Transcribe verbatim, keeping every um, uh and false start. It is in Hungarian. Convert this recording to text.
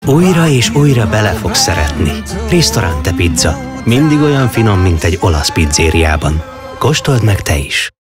Újra és újra bele fogsz szeretni. Ristorante Pizza. Mindig olyan finom, mint egy olasz pizzériában. Kóstold meg te is!